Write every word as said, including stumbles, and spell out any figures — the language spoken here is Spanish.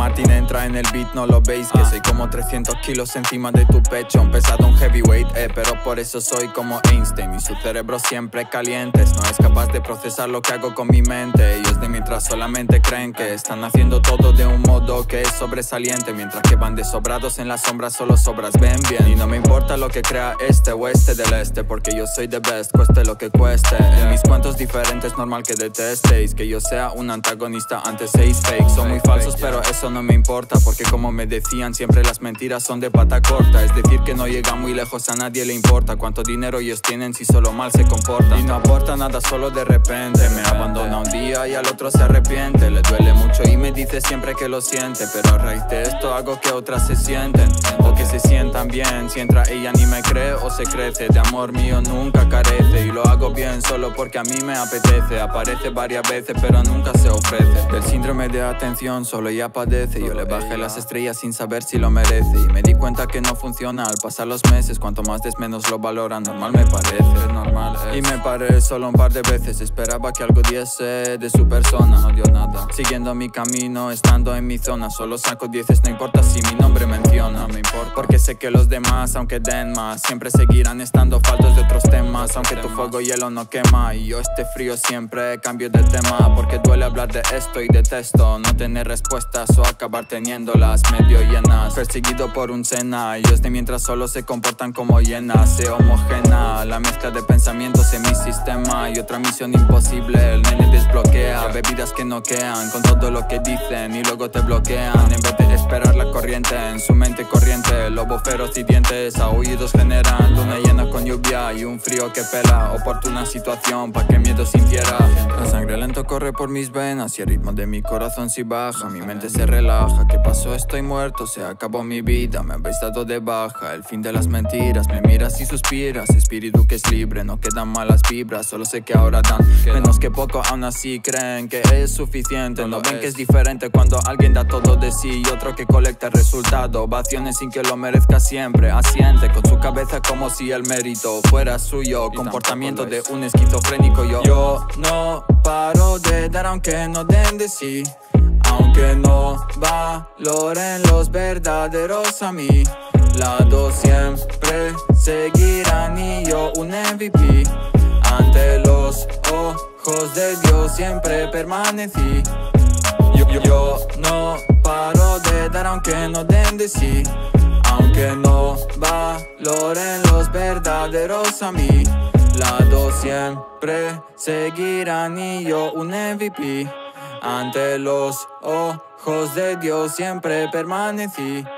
Martin entra en el beat, no lo veis, que soy como trescientos kilos encima de tu pecho, un pesado, un heavyweight, eh, pero por eso soy como Einstein y su cerebro siempre caliente, no es capaz de procesar lo que hago con mi mente. Ellos de mientras solamente creen que están haciendo todo de un modo que es sobresaliente, mientras que van de sobrados en la sombra, solo sobras ven bien. Y no me importa lo que crea este o este del este, porque yo soy the best, cueste lo que cueste. En mis cuentos diferentes normal que detestéis que yo sea un antagonista ante seis fakes. Son muy falsos pero eso no me importa, porque como me decían siempre las mentiras son de pata corta. Es decir que no llega muy lejos, a nadie le importa cuánto dinero ellos tienen si solo mal se comportan. Y no aporta nada solo de repente me abandona un día y al otro se arrepiente. Le duele mucho y me dice siempre que lo siente, pero a raíz de esto hago que otras se sienten o que se sientan bien. Si entra ella ni me cree o se crece, de amor mío nunca carece. Y lo hago bien solo porque a mí me apetece. Aparece varias veces pero nunca se ofrece. Del síndrome de atención solo ella padece. Yo le bajé las estrellas sin saber si lo merece, y me di cuenta que no funciona al pasar los meses. Cuanto más des menos lo valoran, normal me parece, es normal es. Y me paré solo un par de veces, esperaba que algo diese de su persona, no dio nada. Siguiendo mi camino, estando en mi zona, solo saco dieces, no importa si mi nombre menciona, no me importa, porque sé que los demás, aunque den más, siempre seguirán estando faltos de otros temas. Aunque tu fuego hielo no quema y yo esté frío siempre cambio de tema, porque duele hablar de esto y detesto no tener respuestas o acabar teniéndolas medio llenas. Perseguido por un Senna, ellos de mientras solo se comportan como hienas. Se homogena la mezcla de pensamientos en mi sistema y otra misión imposible, el nene desbloquea bebidas que noquean con todo lo que dicen y luego te bloquean. En vez de esperar la corriente, en su mente corriente, lobo feroz y dientes aullidos generan luna llena con lluvia y un frío que pela. Oportuna situación pa' que miedo sintiera. La sangre lento corre por mis venas y el ritmo de mi corazón si baja, mi mente se relaja. ¿Qué pasó? Estoy muerto, se acabó mi vida, me habéis dado de baja. El fin de las mentiras, me miras y suspiras. Espíritu que es libre, no quedan malas vibras. Solo sé que ahora dan menos que poco, aún así creen que es suficiente. No ven que es diferente cuando alguien da todo de sí y otro que colecta el resultado. Ovaciones sin que lo merezca siempre. Asiente con su cabeza como si el mérito fuera suyo. Comportamiento de un esquizofrénico yo. Yo no paro de dar aunque no den de sí, aunque no valoren los verdaderos a mi lado, siempre seguirán y yo un M V P. Ante los ojos de Dios siempre permanecí. Yo, yo, yo no paro de dar aunque no den de sí, aunque no valoren los verdaderos a mi lado, siempre seguirán y yo un M V P. Ante los ojos de Dios siempre permanecí.